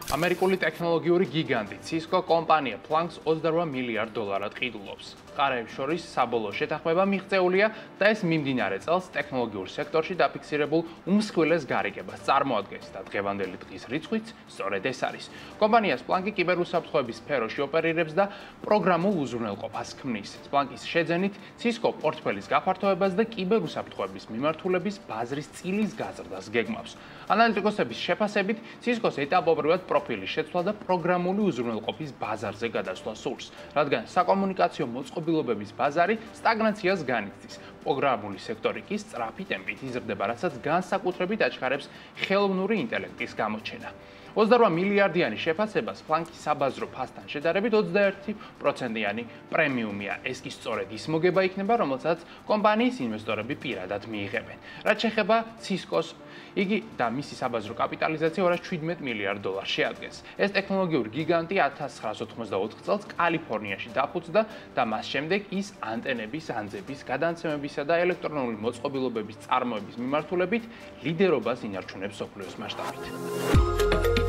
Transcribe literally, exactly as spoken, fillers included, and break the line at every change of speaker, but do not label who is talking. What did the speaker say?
ამერიკული ტექნოლოგიური გიგანტი Cisco კომპანია Planck-ს ოცდაოთხ მილიარდ დოლარად ყიდულობს. ყარაებს შორის საბოლოო შეთანხმება მიღწეულია და ეს მიმდინარე წელს ტექნოლოგიურ სექტორში დაფიქსირებულ უმსხვილეს გარიგებას წარმოადგენს და დღევანდელი დღის რიცხვიც სწორედ ეს არის. კომპანიას Planck-ი კიბერუსაფრთხოების სფეროში ოპერირებს და პროგრამულ უზრუნველყოფას ქმნის. Planck-ის შეძენით Cisco პორტფელის გაფართოებას და კიბერუსაფრთხოების მიმართულების ბაზრის წილის გაზრდას გეგმავს. ანალიტიკოსების შეფასებით Cisco-ს ეტაპობრივად პროფილის შეცვლა და პროგრამული უზრუნველყოფის ბაზარზე გადასვლა სურს, რადგან საკომუნიკაციო მოწყობილობების ბაზარი სტაგნაციას განიცდის. პროგრამული სექტორი კი სწრაფი ტემპით იზრდება, რასაც განსაკუთრებით აჩქარებს ხელოვნური ინტელექტის გამოჩენა. ოცდაოთხ მილიარდიანი შეფასებას Planck-ის საბაზრო ფასთან შედარებით ოცდაერთი პროცენტიანი პრემიუმია. ეს კი სწორედ ის მოგება იქნება, რომელსაც კომპანიის ინვესტორები პირადად მიიღებენ. რაც შეეხება Cisco-ს, იგი და მისი საბაზრო კაპიტალიზაცია ორას შვიდმეტ მილიარდ დოლარს შეადგენს. ეს ტექნოლოგიური გიგანტი ათას ცხრაას ოთხმოცდაოთხ წელს კალიფორნიაში დაფუძნდა და მას შემდეგ ის ანტენების, ანძების, გადამცემებისა და ელექტრონული მოწყობილობების წარმოების მიმართულებით ლიდერობას ინარჩუნებს მსოფლიოს მასშტაბით.